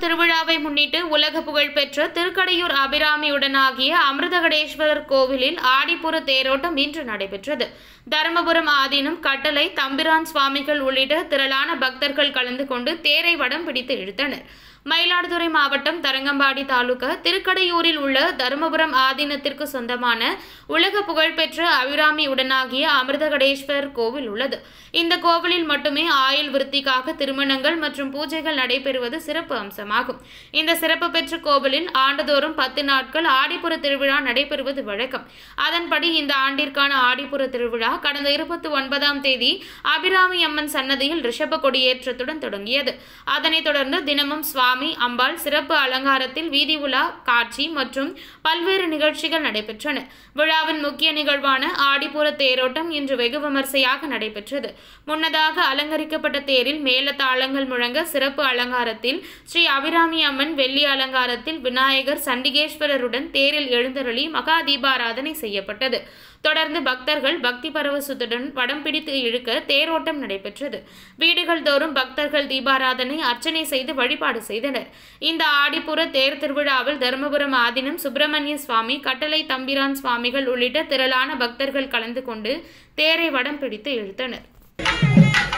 திருவிழாவை முன்னிட்டு உலக புகழ்பெற்ற திருக்கடையூர் அபிராமியுடனாகிய அமிர்தகடேஸ்வரர் கோவிலில் ஆடிப்புற தேரோட்டம் இன்று நடைபெற்றது. தருமபுரம் ஆதீனம், கட்டளை தம்பிரான் சுவாமிகள் உள்ளிட்ட திரளான பக்தர்கள் கலந்து கொண்டு தேரை வடம் பிடித்து இழுத்தனர். மயிலாடுதுறை மாவட்டம் தரங்கம்பாடி தாலுகா திருக்கடையூரில் உள்ள தருமபுரம் ஆதீனத்திற்கு சொந்தமான உலக புகழ்பெற்ற அபிராமி உடனாகிய அமிர்தகடேஸ்வரர் கோவில் உள்ளது. இந்த கோவிலில் மட்டுமே ஆயுள் விருத்திக்காக திருமணங்கள் மற்றும் பூஜைகள் நடைபெறுவது சிறப்பு அம்சமாகும். இந்த சிறப்பு பெற்ற கோவிலில் ஆண்டுதோறும் 10 நாட்கள் ஆடிப்புற திருவிழா நடைபெறுவது வழக்கம். அதன்படி இந்த ஆண்டிற்கான ஆடிப்புற திருவிழா கடந்த 29ஆம் தேதி அபிராமி அம்மன் சன்னதியில் ரிஷப கொடியேற்றத்துடன் தொடங்கியது. அதனைத் தொடர்ந்து தினமும் சுவாமி அம்பாள் சிறப்பு அலங்காரத்தில் வீதி உலா, காட்சி மற்றும் பல்வேறு நிகழ்ச்சிகள் நடைபெற்றன. விழாவின் முக்கிய நிகழ்வான ஆடிப்புற தேரோட்டம் இன்று வெகு விமர்சையாக நடைபெற்றது. முன்னதாக அலங்கரிக்கப்பட்ட தேரில் மேளதாளங்கள் முழங்க சிறப்பு அலங்காரத்தில் ஸ்ரீ அபிராமி அம்மன், வெள்ளி அலங்காரத்தில் விநாயகர், சண்டிகேஸ்வரருடன் தேரில் எழுந்தருளி மகா தீபாராதனை செய்யப்பட்டது. தொடர்ந்து பக்தர்கள் பக்தி பரவசத்துடன் வடம் பிடித்து இழுக்க தேரோட்டம் நடைபெற்றது. வீடுகள் தோறும் பக்தர்கள் தீபாராதனை, அர்ச்சனை செய்து வழிபாடு செய்தனர். இந்த ஆடிப்புற தேர் திருவிழாவில் தருமபுரம் ஆதீனம், சுப்பிரமணிய சுவாமி, கட்டளை தம்பிரான் சுவாமிகள் உள்ளிட்ட திரளான பக்தர்கள் கலந்து கொண்டு தேரை வடம் பிடித்து இழுத்தனர்.